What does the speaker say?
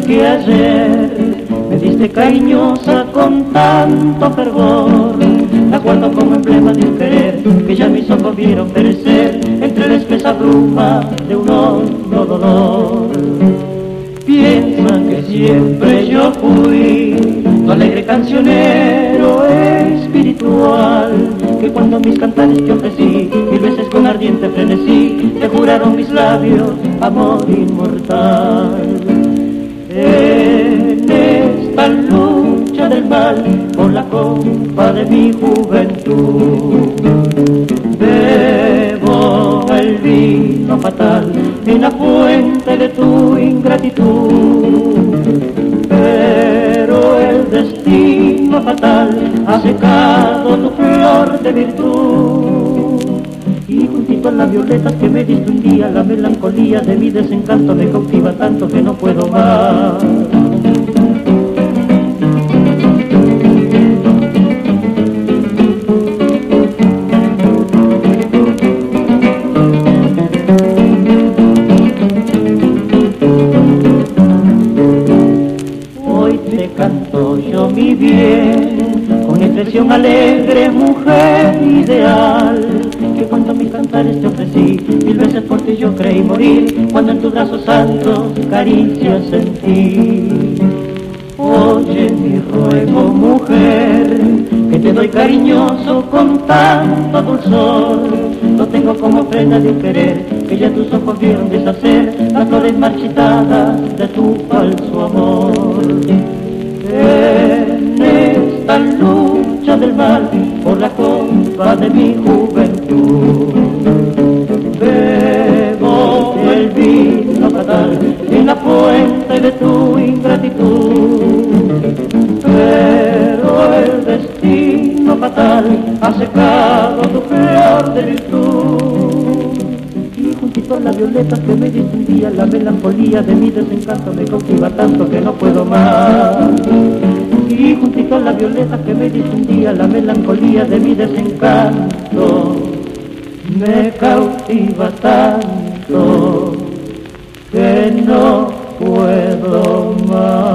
que ayer me diste cariñosa con tanto fervor. La guardo como emblema de un querer que ya mis ojos vieron perecer entre la espesa bruma de un hondo dolor. Piensan que siempre yo fui tu alegre cancionero espiritual, que cuando mis cantares te ofrecí, mil veces con ardiente frenesí, te juraron mis labios amor inmortal. En esta lucha del mal por la copa de mi juventud, bebo el vino fatal en la fuente de tu ingratitud. Pero el destino fatal ha secado tu flor de virtud, y juntito a las violetas que me diste un día, la melancolía de mi desencanto me cautiva tanto que no puedo más. Canto yo mi bien, con expresión alegre, mujer ideal, que cuando mis cantares te ofrecí, mil veces por ti yo creí morir, cuando en tus brazos santos caricias sentí. Oye mi ruego, mujer, que te doy cariñoso con tanto dulzor, lo tengo como ofrenda de un querer, que ya tus ojos vieron deshacer las flores marchitadas de tu falso amor. En esta lucha del mal por la copa de mi juventud, bebo el vino fatal en la fuente de tu ingratitud. Pero el destino fatal ha secado tu flor de virtud, y juntito a las violetas que me diste un día, la melancolía de mi desencanto me cautiva tanto que no puedo más. Y juntito a las violetas que me diste un día, la melancolía de mi desencanto me cautiva tanto que no puedo más.